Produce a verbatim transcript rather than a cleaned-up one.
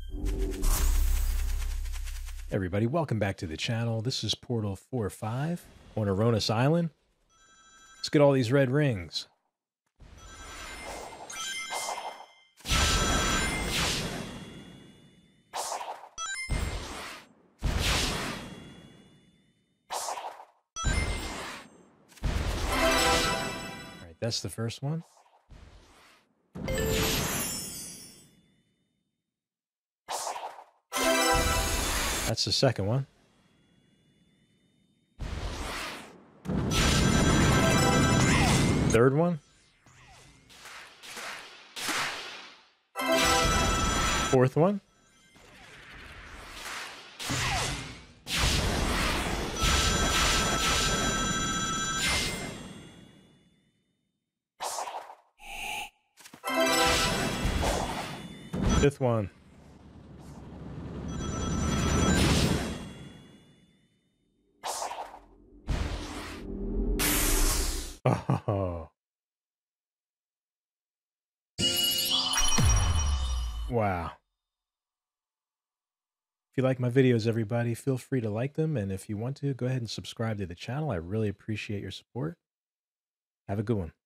Everybody, welcome back to the channel. This is Portal four or five on Ouranos Island. Let's get all these red rings. Alright, that's the first one. That's the second one. Third one. Fourth one. Fifth one. Oh. Wow. If you like my videos, everybody, feel free to like them. And if you want to, go ahead and subscribe to the channel. I really appreciate your support. Have a good one.